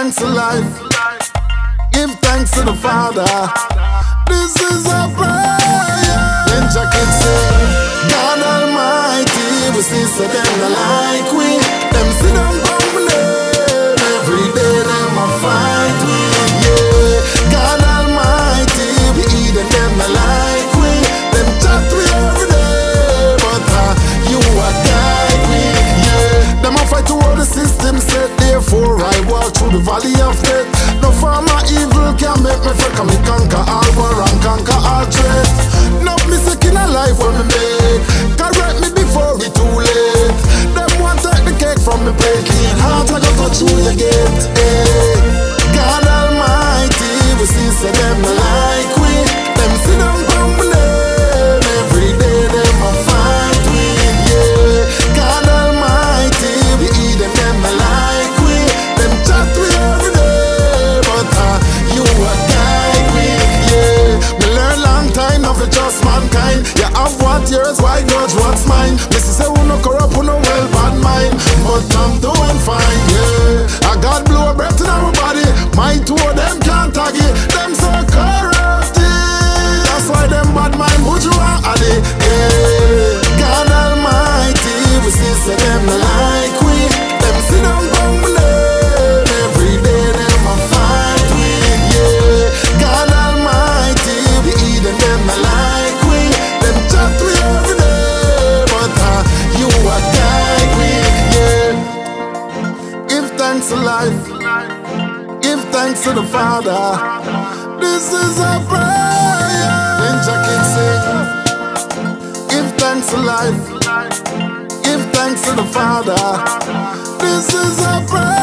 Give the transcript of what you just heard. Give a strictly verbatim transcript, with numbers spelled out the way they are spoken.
thanks to life. Give thanks to the Father. This is our prayer. Then Jack can sing, God Almighty, we see so them not like we. Them sit down complaining every day, them a fight we. Yeah, God Almighty, we eat and them not like we. Them chat we every day, but uh, you a guide we. Yeah, them a fight to all the system set. Therefore I walk through the valley of death. No farmer evil can make me fret. Can me conquer all war and conquer all threat. No mistake in a life when me make. Correct me before it too late. Them want take the cake from me plate. Clean heart I go go through your gate. Hey, God Almighty, we see so them not like we. Them sit down grumbling every day, them a fight we. Yeah, God Almighty, we eat them, them not like we. Them chat we every day, but uh, you a guide we. Yeah, me learn long time, not for just mankind. You have what yours, why grudge what's mine? Me see say who no corrupt, who no well bad mind, but I'm doing fine. Yeah, I got blow a breath in our body. My two of them can't tag it. Them so corrupted. That's why them bad mind bourgeois addy. Yeah, God Almighty, we see so them not like we. Them sit down grumbling every day, them a fight we. Yeah, God Almighty, we eat and them not like we. Them chat we every day, but uh, you a guide we. Yeah, give thanks to life. Give thanks to the Father. This is our prayer. Then Jack can sing, give thanks to life. Give thanks to the Father. This is our prayer.